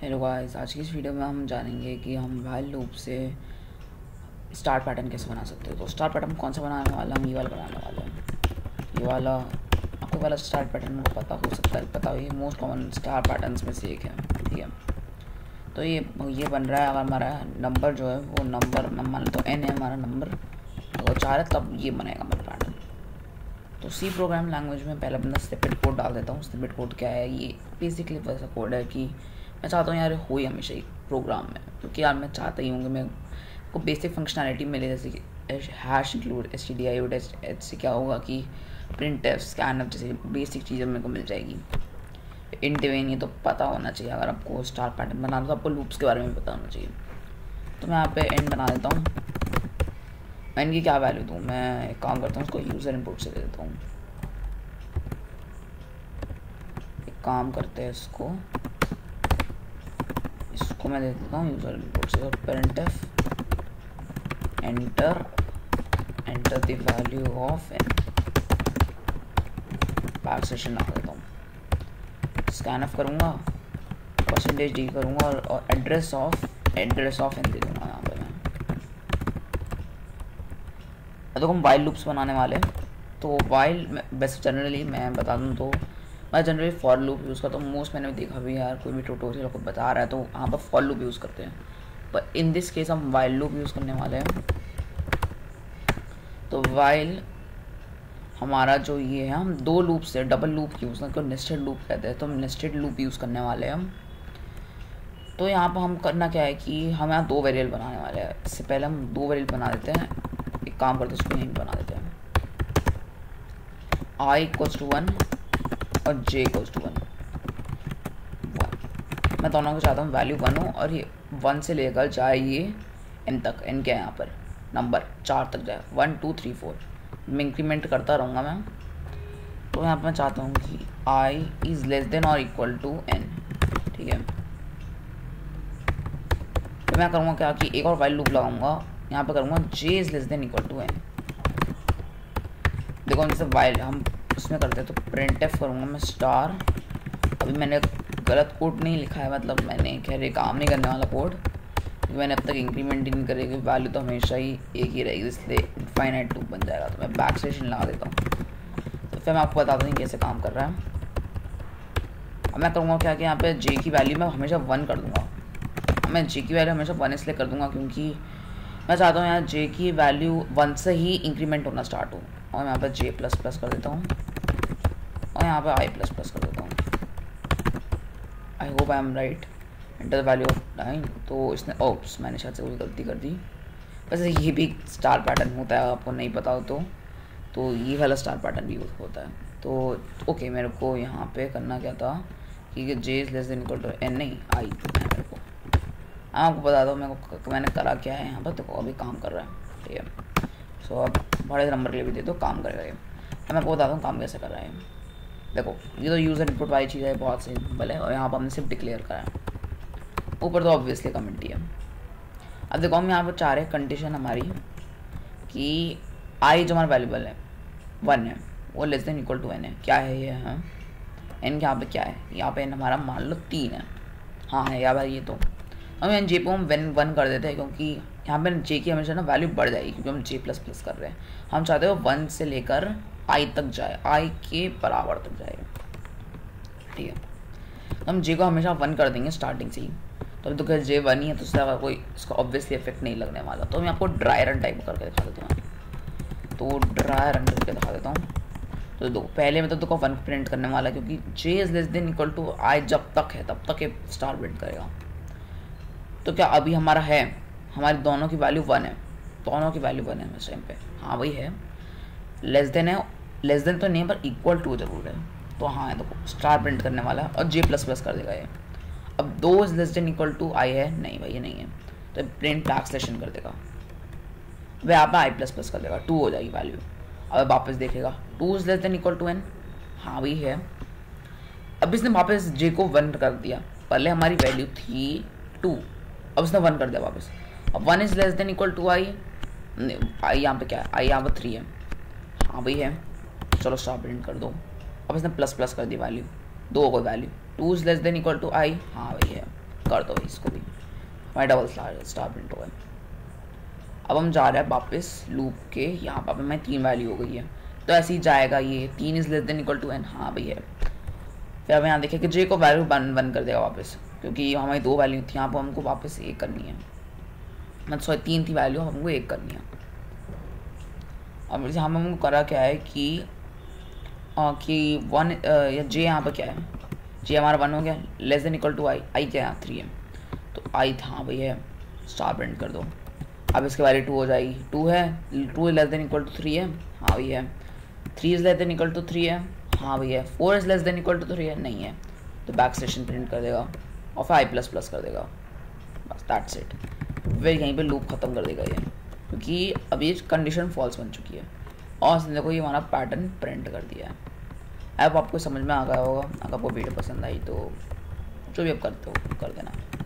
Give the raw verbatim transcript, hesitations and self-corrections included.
Hello guys, आज की इस वीडियो में हम जानेंगे कि हम व्हाइल लूप से स्टार पैटर्न कैसे बना सकते हो। तो स्टार पैटर्न कौन सा बनाने वाला हम ये वाला बनाने वाले हैं। ये वाला आपको वाला स्टार पैटर्न मुझे पता हो सकता है, पता हो ये मोस्ट कॉमन स्टार पैटर्न्स में से एक है। ठीक है, तो ये ये बन रहा है। अगर हमारा नंबर जो है वो नंबर मान लो तो एन है हमारा नंबर, अगर चार है तब ये बनेगा हमारा पैटर्न। तो सी प्रोग्राम लैंग्वेज में पहले अपना स्निपेट कोड डाल देता हूँ। स्निपेट कोड क्या है? ये बेसिकली वैसा कोड है कि मैं चाहता हूँ यार हो ही हमेशा ही प्रोग्राम में, क्योंकि यार मैं चाहता ही हूँ कि मैं को बेसिक फंक्शनैलिटी मिले, जैसे कि hash include S T D I H H से क्या होगा कि प्रिंट एफ स्कैन एफ जैसे बेसिक चीज़ें मेरे को मिल जाएगी। इंटरवेन ये तो पता होना चाहिए। अगर आपको स्टार पैटर्न बनाना तो आपको लूप्स के बारे में पता होना चाहिए। तो मैं यहाँ पे एंड बना देता हूँ। मैं इनकी क्या वैल्यू दूँ? मैं एक काम करता हूँ, उसको यूज़र इनपुट से दे देता हूँ। एक काम करते हैं, इसको इसको मैं दे देता हूँ यूज़र इनपुट से। और printf enter enter the value of N, back session लगा देता हूँ। स्कैन ऑफ करूँगा, परसेंटेज डी करूँगा और address of address of N दे दूँगा यहाँ पे मैं। तो हम वाइल लूप्स बनाने वाले हैं। तो वाइल वैसे जनरली मैं बता दूँ तो मैं जनरली फॉर लूप यूज़ करता हूँ। मोस्ट मैंने देखा भी यार, कोई भी ट्यूटोरियल को बता रहा है तो वहाँ पर फॉर लूप यूज़ करते हैं, पर इन दिस केस हम वाइल लूप यूज़ करने वाले हैं। तो वाइल हमारा जो ये है, हम दो लूप से डबल लूप यूज़ करते हैं, नेस्टेड लूप कहते हैं, तो हम नेस्टेड लूप यूज़ करने वाले हैं हम। तो यहाँ पर हम करना क्या है कि हम यहाँ दो वेरिएबल बनाने वाले हैं। इससे पहले हम दो वेरिएबल बना देते हैं। एक काम करते हैं, इसको यहीं बना देते हैं, आई इक्वल्स टू वन और j इक्वल्स टू वन। मैं दोनों को चाहता हूँ वैल्यू वन हो और ये वन से लेकर जाए ये n तक। n क्या है यहाँ पर? नंबर चार तक जाए, वन टू थ्री फोर। मैं इंक्रीमेंट करता रहूँगा मैं। तो यहाँ पर मैं चाहता हूँ कि i इज़ लेस देन और इक्वल टू n। ठीक है, तो मैं करूँगा क्या कि एक और वाइल लूप लगाऊंगा। यहाँ पर करूँगा j is less than equal to n। देखो हम जैसे वाइल हम उसमें करते हैं, तो प्रिंट एफ करूँगा मैं स्टार। अभी मैंने गलत कोड नहीं लिखा है, मतलब मैंने कह रहे काम नहीं करने वाला कोड, क्योंकि मैंने अब तक इंक्रीमेंट ही नहीं करेगी। वैल्यू तो हमेशा ही एक ही रहेगी, इसलिए इनफाइनाइट लूप बन जाएगा। तो मैं बैक स्लैश लगा देता हूँ। तो फिर मैं आपको बताता हूँ कैसे काम कर रहा है। अब मैं करूँगा क्या कि यहाँ पे जे की वैल्यू मैं हमेशा वन कर दूँगा। मैं जे की वैल्यू हमेशा वन इसलिए कर दूँगा क्योंकि मैं चाहता हूँ यहाँ जे की वैल्यू वन से ही इंक्रीमेंट होना स्टार्ट हो। और यहाँ पर जे प्लस प्लस कर देता हूँ और यहाँ पे आई प्लस प्लस कर देता हूँ। I hope I am right. Enter the value of nine. तो इसने ओप्स मैंने शायद से कोई गलती कर दी। वैसे ये भी स्टार पैटर्न होता है, आपको नहीं पता हो तो तो ये वाला स्टार पैटर्न भी होता है। तो ओके, मेरे को यहाँ पे करना क्या था कि J is less than equal to N, नहीं आई है मेरे को। आपको बता दो मेरे को मैंने करा क्या है यहाँ पर। देखो अभी काम कर रहा है। ठीक है, सो अब बड़े नंबर के लिए भी दे दो, काम करेगा ये। अब मैं आपको बताता हूँ काम कैसे कर रहा है। देखो ये तो यूज़र इनपुट वाली चीज़ है, बहुत सिंपल है, और यहाँ पर हमने सिर्फ डिक्लेयर करा है। ऊपर तो ऑब्वियसली कमेंट ही है। अब देखो हम यहाँ पर चाह रहे हैं कंडीशन हमारी कि आई जो हमारा वैल्यूबल है वन है, वो less than equal to N है। क्या है ये? हाँ, एन यहाँ पे क्या है? यहाँ पे एन हमारा मान लो तीन है। हाँ है यार भाई, ये तो हम एन जे को हम वन वन कर देते हैं, क्योंकि यहाँ पे जे की हमेशा ना वैल्यू बढ़ जाएगी, क्योंकि हम जे प्लस प्लस कर रहे हैं। हम चाहते हो वन से लेकर आई तक जाए, आई के बराबर तक जाए। ठीक है, तो हम जे को हमेशा वन कर देंगे स्टार्टिंग से ही। तो अभी तो खैर जे वन ही है, तो उससे कोई इसका ऑब्वियसली इफेक्ट नहीं लगने वाला। तो मैं आपको ड्राई रन टाइप करके दिखा देता हूँ। तो ड्राई रन करके दिखा देता हूँ। तो दो पहले में तो देखो वन प्रिंट करने वाला है, क्योंकि J is less than equal to I जब तक है तब तक ये स्टार प्रिंट करेगा। तो क्या अभी हमारा है, हमारी दोनों की वैल्यू वन है, दोनों की वैल्यू वन है इस टाइम पे। हाँ वही है, लेस देन है, लेस देन तो नहीं है पर इक्वल टू जरूर है। तो हाँ है, देखो स्टार प्रिंट करने वाला है और जे प्लस प्लस कर देगा ये। अब दो is less than equal to I है, नहीं भाई ये नहीं है, तो प्रिंट बैक स्लैशन कर देगा। वह यहाँ पे आई प्लस प्लस कर देगा, टू हो जाएगी वैल्यू। अब वापस देखेगा two is less than equal to N, हाँ वही है। अब इसने वापस जे को वन कर दिया, पहले हमारी वैल्यू थी टू, अब इसने वन कर दिया वापस। अब one is less than equal to I, I यहाँ पे क्या है? आई यहाँ पे थ्री है, हाँ वही है, चलो स्टार प्रिंट कर दो। अब इसने प्लस प्लस कर दी वैल्यू, दो हो गई value. Two is less than equal to I, हाँ वही है, कर दो इसको भी, हमारे डबल स्टार प्रिंट हो गए। अब हम जा रहे हैं वापस लूप के यहाँ पर, हमें तीन वैल्यू हो गई है तो ऐसे ही जाएगा ये, तीन is less than equal to N, हाँ भैया। फिर अब यहाँ देखें कि जे को वैल्यू वन वन कर देगा वापस, क्योंकि हमारी दो वैल्यू थी, यहाँ पर हमको वापस एक करनी है, मतलब सॉरी तीन थी वैल्यू, हमको एक करनी है। अब यहाँ पर हमको करा क्या है कि आ, कि वन या जे यहाँ पर क्या है, जे हमारा वन हो गया, less than equal to I, I क्या है थ्री है, तो आई था हाँ भैया स्टार प्रिंट कर दो। अब इसके वैल्यू टू हो जाएगी, टू है, two is less than equal to three है, हाँ भैया। Three is less than equal to three है, हाँ भैया। Four is less than equal to three है, नहीं है, तो बैक स्टेशन प्रिंट कर देगा और फिर आई प्लस प्लस कर देगा, बस दैट्स इट। फिर यहीं पे लूप ख़त्म कर देगा ये, क्योंकि अब ये कंडीशन फॉल्स बन चुकी है और इसने देखो ये हमारा पैटर्न प्रिंट कर दिया है। अब आपको समझ में आ गया होगा, अगर आपको वीडियो पसंद आई तो जो भी आप करते हो कर देना।